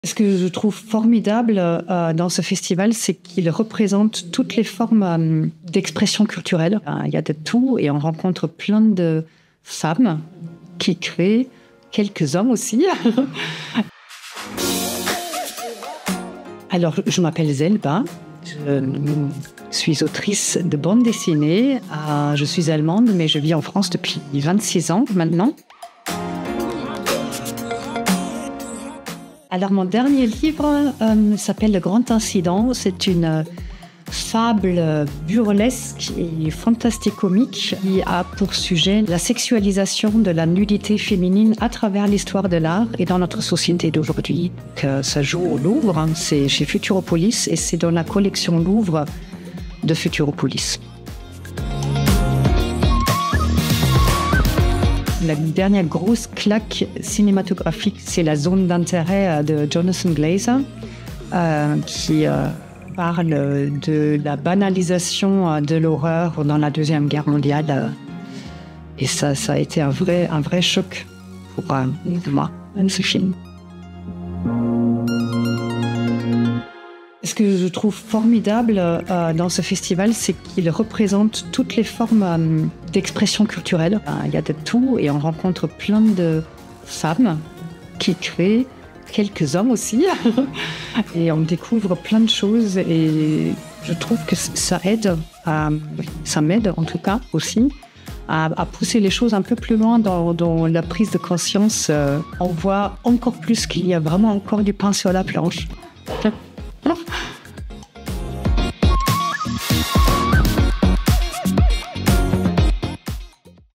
Ce que je trouve formidable dans ce festival, c'est qu'il représente toutes les formes d'expression culturelle. Il y a de tout et on rencontre plein de femmes qui créent, quelques hommes aussi. Alors, je m'appelle Zelba, je suis autrice de bande dessinée. Je suis allemande, mais je vis en France depuis 26 ans maintenant. Alors, mon dernier livre s'appelle Le Grand Incident. C'est une fable burlesque et fantastique-comique qui a pour sujet la sexualisation de la nudité féminine à travers l'histoire de l'art et dans notre société d'aujourd'hui. Ça joue au Louvre, c'est chez Futuropolis et c'est dans la collection Louvre de Futuropolis. La dernière grosse claque cinématographique, c'est La Zone d'intérêt de Jonathan Glazer, qui parle de la banalisation de l'horreur dans la Deuxième Guerre mondiale. Et ça a été un vrai choc pour moi, ce film. Ce que je trouve formidable dans ce festival, c'est qu'il représente toutes les formes d'expression culturelle. Il y a de tout et on rencontre plein de femmes qui créent, quelques hommes aussi. Et on découvre plein de choses et je trouve que ça m'aide en tout cas aussi à pousser les choses un peu plus loin dans la prise de conscience. On voit encore plus qu'il y a vraiment encore du pain sur la planche.